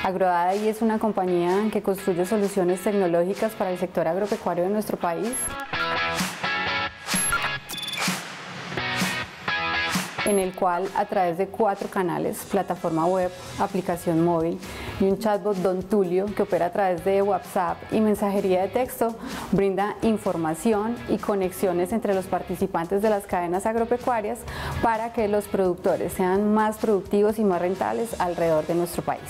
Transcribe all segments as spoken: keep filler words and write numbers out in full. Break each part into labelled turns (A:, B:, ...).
A: Agrodadai es una compañía que construye soluciones tecnológicas para el sector agropecuario de nuestro país, en el cual a través de cuatro canales, plataforma web, aplicación móvil y un chatbot Don Tulio que opera a través de WhatsApp y mensajería de texto, brinda información y conexiones entre los participantes de las cadenas agropecuarias para que los productores sean más productivos y más rentables alrededor de nuestro país.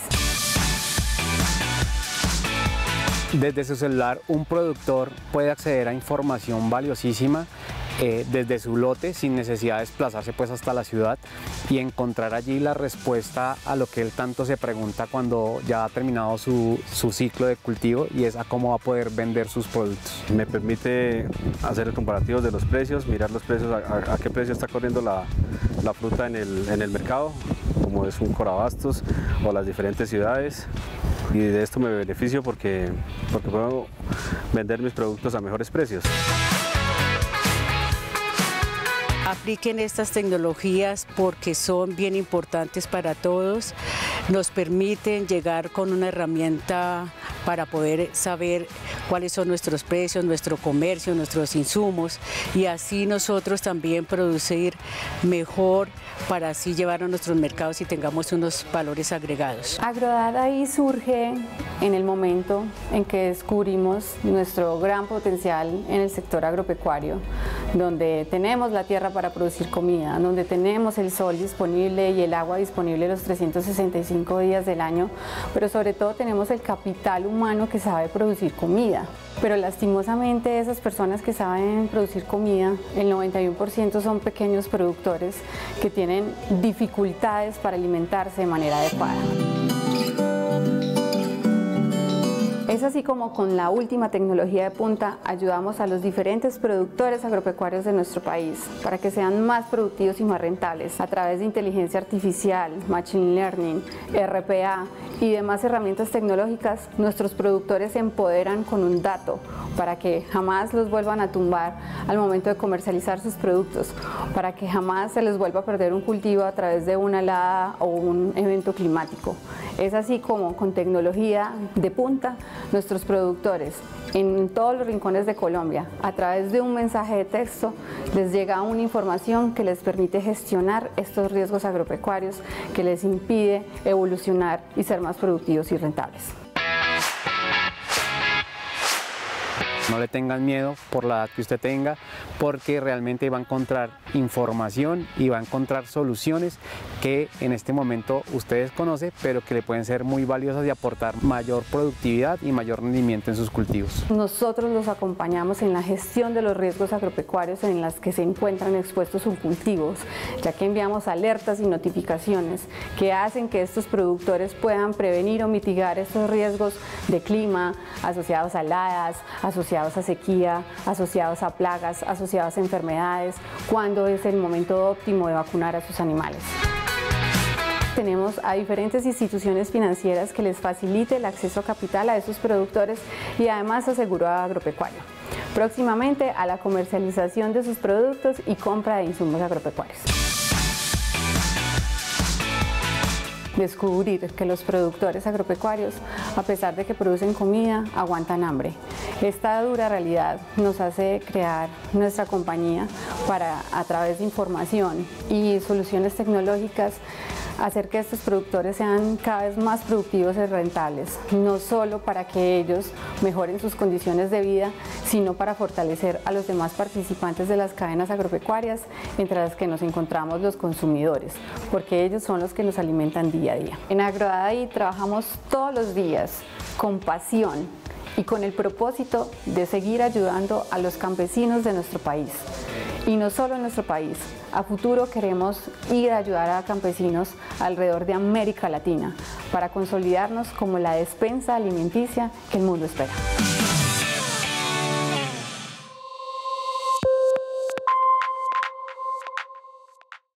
B: Desde su celular, un productor puede acceder a información valiosísima eh, desde su lote sin necesidad de desplazarse pues hasta la ciudad y encontrar allí la respuesta a lo que él tanto se pregunta cuando ya ha terminado su, su ciclo de cultivo, y es a cómo va a poder vender sus productos.
C: Me permite hacer el comparativo de los precios, mirar los precios, a, a, a qué precio está corriendo la, la fruta en el, en el mercado, como es un Corabastos o las diferentes ciudades. Y de esto me beneficio porque, porque puedo vender mis productos a mejores precios.
D: Apliquen estas tecnologías porque son bien importantes para todos, nos permiten llegar con una herramienta para poder saber cuáles son nuestros precios, nuestro comercio, nuestros insumos, y así nosotros también producir mejor para así llevar a nuestros mercados y tengamos unos valores agregados.
A: Agrodadai surge en el momento en que descubrimos nuestro gran potencial en el sector agropecuario, donde tenemos la tierra para producir comida, donde tenemos el sol disponible y el agua disponible los trescientos sesenta y cinco días del año, pero sobre todo tenemos el capital humano que sabe producir comida. Pero lastimosamente esas personas que saben producir comida, el noventa y uno por ciento son pequeños productores que tienen dificultades para alimentarse de manera adecuada. Es así como con la última tecnología de punta ayudamos a los diferentes productores agropecuarios de nuestro país para que sean más productivos y más rentables a través de inteligencia artificial, machine learning, R P A y demás herramientas tecnológicas. Nuestros productores se empoderan con un dato para que jamás los vuelvan a tumbar al momento de comercializar sus productos, para que jamás se les vuelva a perder un cultivo a través de una helada o un evento climático. Es así como con tecnología de punta nuestros productores en todos los rincones de Colombia, a través de un mensaje de texto, les llega una información que les permite gestionar estos riesgos agropecuarios, que les impide evolucionar y ser más productivos y rentables.
B: No le tengan miedo por la edad que usted tenga, porque realmente va a encontrar información y va a encontrar soluciones que en este momento usted desconoce, pero que le pueden ser muy valiosas y aportar mayor productividad y mayor rendimiento en sus cultivos.
A: Nosotros los acompañamos en la gestión de los riesgos agropecuarios en las que se encuentran expuestos sus cultivos, ya que enviamos alertas y notificaciones que hacen que estos productores puedan prevenir o mitigar estos riesgos de clima asociados a heladas, asociados a sequía, asociados a plagas, asociados a enfermedades, cuando es el momento óptimo de vacunar a sus animales. Tenemos a diferentes instituciones financieras que les facilite el acceso a capital a esos productores y además a seguro agropecuario. Próximamente a la comercialización de sus productos y compra de insumos agropecuarios. Descubrir que los productores agropecuarios, a pesar de que producen comida, aguantan hambre. Esta dura realidad nos hace crear nuestra compañía para, a través de información y soluciones tecnológicas, hacer que estos productores sean cada vez más productivos y rentables, no solo para que ellos mejoren sus condiciones de vida, sino para fortalecer a los demás participantes de las cadenas agropecuarias, entre las que nos encontramos los consumidores, porque ellos son los que nos alimentan día a día. En Agrodadai trabajamos todos los días con pasión y con el propósito de seguir ayudando a los campesinos de nuestro país. Y no solo en nuestro país, a futuro queremos ir a ayudar a campesinos alrededor de América Latina para consolidarnos como la despensa alimenticia que el mundo espera.